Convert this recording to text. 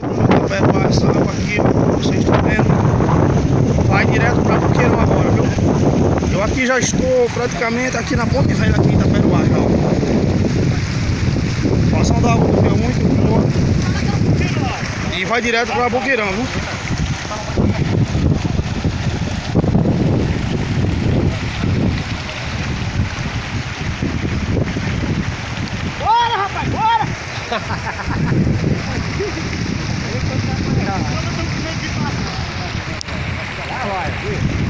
Taperoá, essa água aqui, ó, vocês estão vendo, vai direto para Boqueirão agora, viu? Eu aqui já estou praticamente aqui na Ponte Velha aqui em Taperoá já, ó. A situação da água do rio é muito boa e vai direto para Boqueirão, viu? Bora, rapaz, bora! Vai.